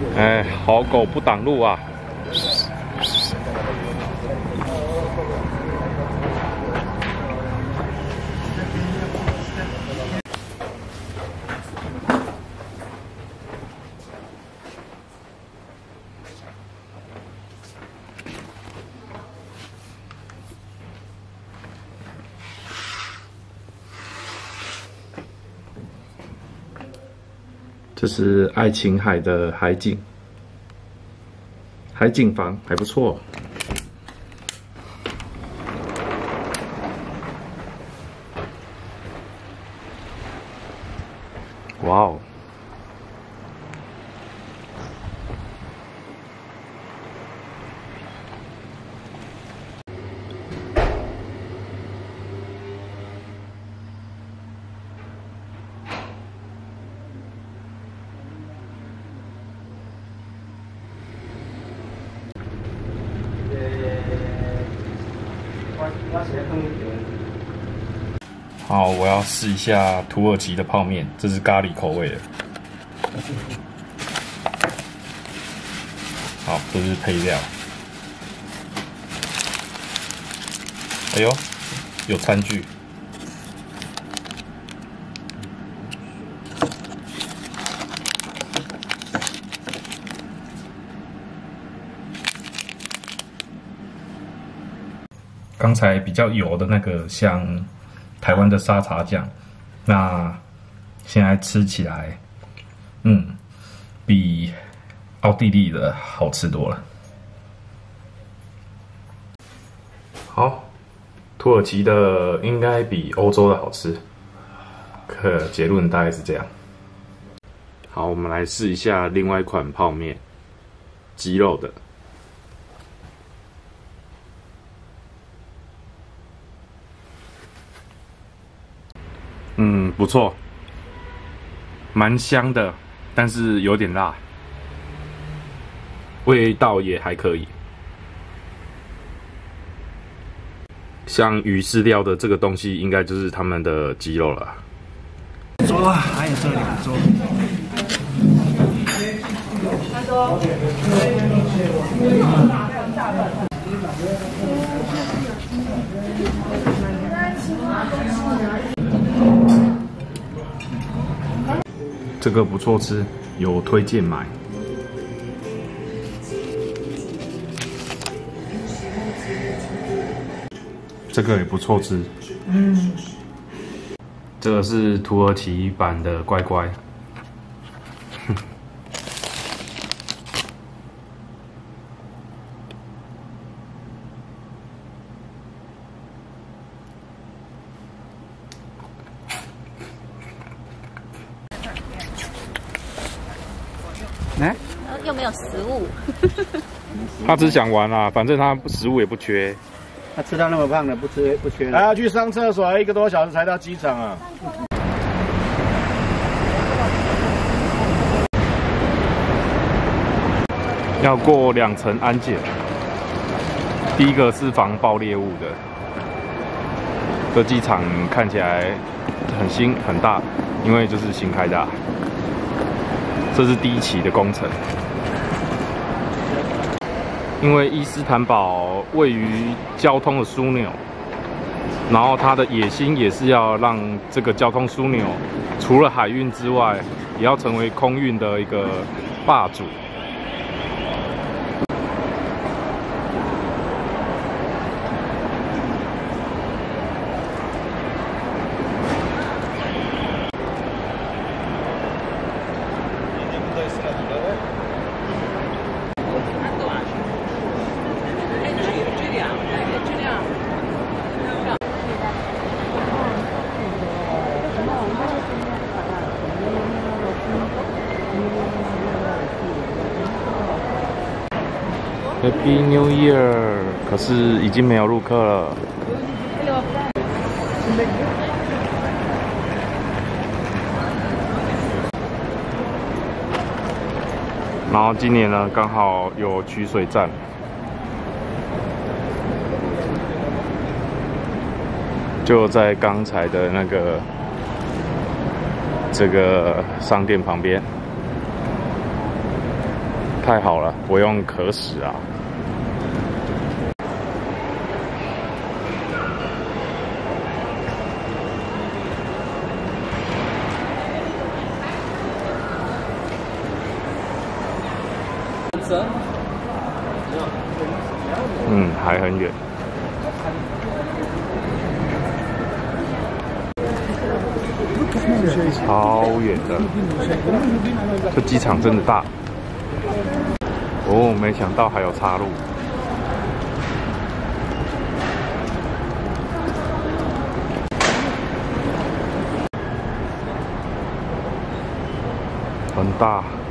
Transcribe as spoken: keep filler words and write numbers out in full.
哎，好狗不挡路啊！这是爱琴海的海景，海景房还不错。哇哦！好，我要试一下土耳其的泡面，这是咖喱口味的。好，这是配料。哎呦，有餐具。刚才比较油的那个像台湾的沙茶酱，那现在吃起来，嗯，比奥地利的好吃多了。好，土耳其的应该比欧洲的好吃，可结论大概是这样。好，我们来试一下另外一款泡面，鸡肉的。嗯，不错，蛮香的，但是有点辣，味道也还可以。像鱼饲料的这个东西，应该就是他们的鸡肉了。 桌啊，还有这两桌。他说。 这个不错吃，有推荐买。这个也不错吃。嗯。这个是土耳其版的乖乖。 哎，又没有食物。 他只想玩啦，反正他食物也不缺。 他吃到那么胖了，不吃不缺了。还要去上厕所，还一个多小时才到机场啊。 要过两层安检，第一个是防爆裂物的。这机场看起来很新很大，因为就是新开的。这是第一期的工程，因为伊斯坦堡位于交通的枢纽，然后他的野心也是要让这个交通枢纽除了海运之外，也要成为空运的一个霸主。Happy New Year！ 可是已经没有入客了。然后今年呢，刚好有取水站，就在刚才的那个这个商店旁边。 太好了，不用可使啊。嗯，还很远。超远的，这机场真的大。哦，没想到还有岔路。很大。